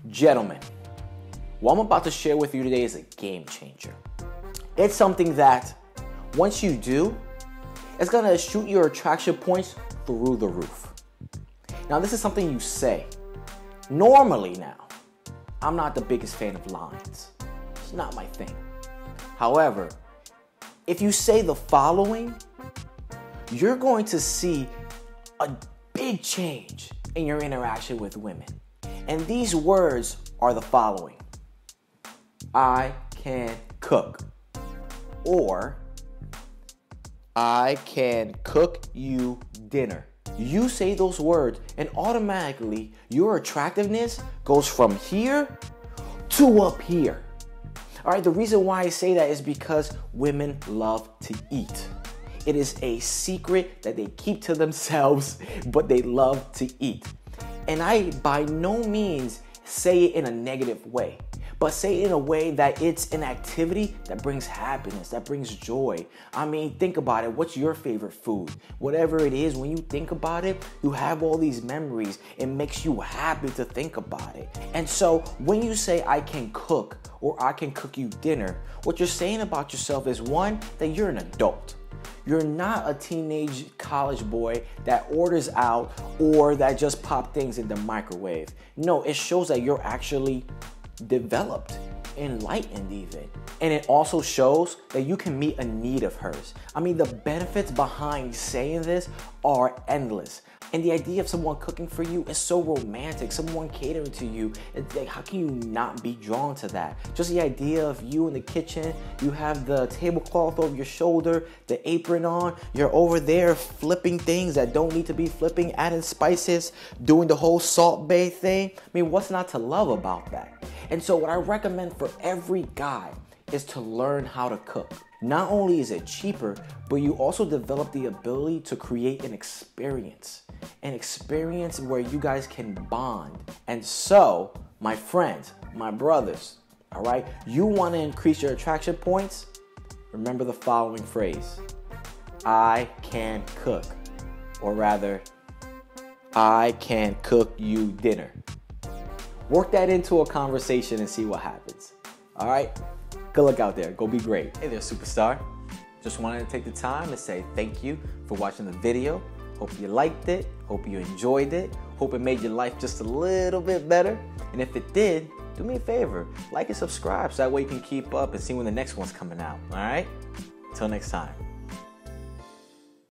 Gentlemen, what I'm about to share with you today is a game changer. It's something that once you do, it's gonna shoot your attraction points through the roof. Now, this is something you say. Normally now, I'm not the biggest fan of lines. It's not my thing. However, if you say the following, you're going to see a big change in your interaction with women. And these words are the following: I can cook, or I can cook you dinner. You say those words and automatically your attractiveness goes from here to up here. All right, the reason why I say that is because women love to eat. It is a secret that they keep to themselves, but they love to eat. And I by no means say it in a negative way, but say it in a way that it's an activity that brings happiness, that brings joy. I mean, think about it. What's your favorite food? Whatever it is, when you think about it, you have all these memories. It makes you happy to think about it. And so when you say I can cook or I can cook you dinner, what you're saying about yourself is, one, that you're an adult. You're not a teenage college boy that orders out or that just pop things in the microwave. No, it shows that you're actually developed, enlightened even. And it also shows that you can meet a need of hers. I mean, the benefits behind saying this are endless. And the idea of someone cooking for you is so romantic, someone catering to you. It's like, how can you not be drawn to that? Just the idea of you in the kitchen, you have the tablecloth over your shoulder, the apron on, you're over there flipping things that don't need to be flipping, adding spices, doing the whole Salt Bae thing. I mean, what's not to love about that? And so what I recommend for every guy is to learn how to cook. Not only is it cheaper, but you also develop the ability to create an experience where you guys can bond. And so, my friends, my brothers, all right, you want to increase your attraction points? Remember the following phrase: I can cook, or rather, I can cook you dinner. Work that into a conversation and see what happens. All right? Good luck out there. Go be great. Hey there, superstar. Just wanted to take the time to say thank you for watching the video. Hope you liked it. Hope you enjoyed it. Hope it made your life just a little bit better. And if it did, do me a favor. Like and subscribe so that way you can keep up and see when the next one's coming out. All right? Until next time.